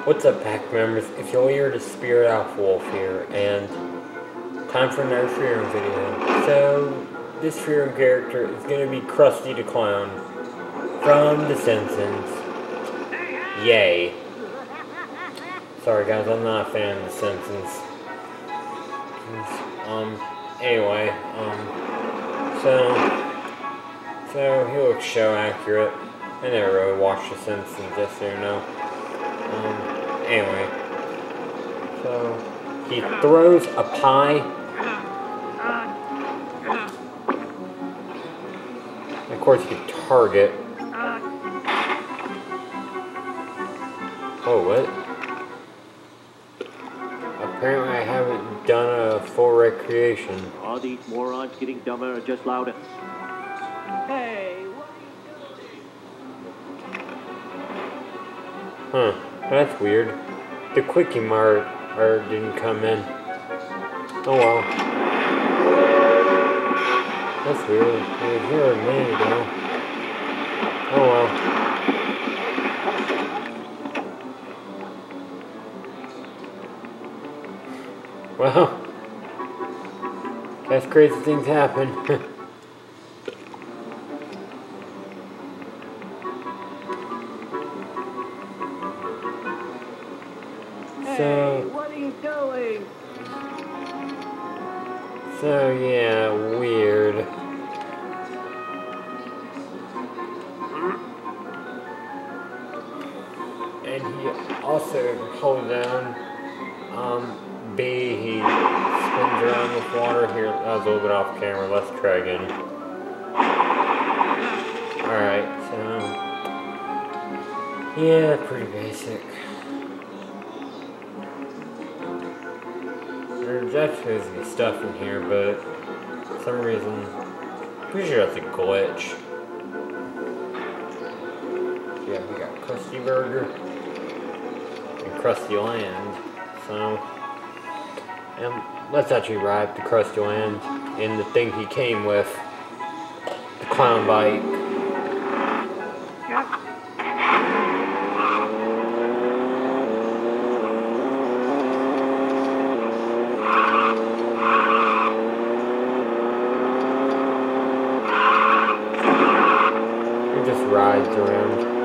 What's up, pack members? It's your ear to Spirit Alpha Wolf here, and time for another Freedom video. So, this Freedom character is going to be Krusty the Clown from The Simpsons. Yay. Sorry guys, I'm not a fan of The Simpsons. Anyway, so he looks show accurate. I never really watched The Simpsons, just so you know. Anyway, so he throws a pie. Of course, he can target. Oh, what? Apparently, I haven't done a full recreation. Are these morons getting dumber or just louder? Hey, what? Huh, that's weird. The quickie mart didn't come in. Oh well. That's weird. It was here a minute ago. Oh well. Well, guess crazy things happen. Hey, what are you doing? So yeah, weird. And he also holds down B, he spins around with water. Here, that was a little bit off camera, let's try again. Alright, so yeah, pretty basic. There's actually some stuff in here, but for some reason, pretty sure that's a glitch. Yeah, we got Krusty Burger and Krusty Land. So, let's actually ride the Krusty Land in the thing he came with, the clown bike. It just rides around.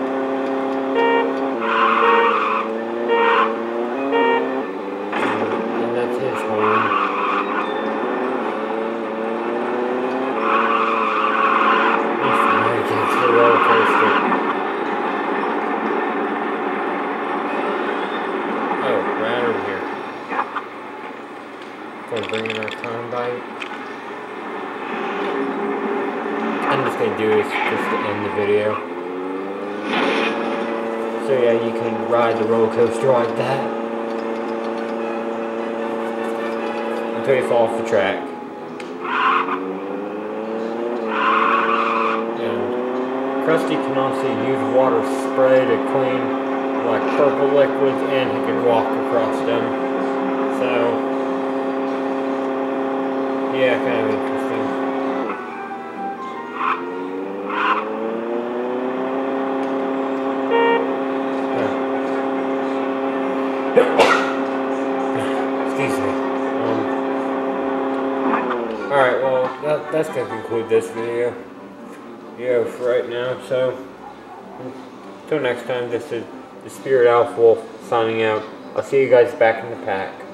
Going to bring in our clown bike. I'm just going to do this just to end the video. So yeah, you can ride the roller coaster like that until you fall off the track. And Krusty can also use water spray to clean like purple liquids, and he can walk across them. So yeah, kind of interesting. Excuse me. Alright, well, that's going to conclude this video. Yeah, for right now, so until next time, this is the Spirit Alpha Wolf signing out. I'll see you guys back in the pack.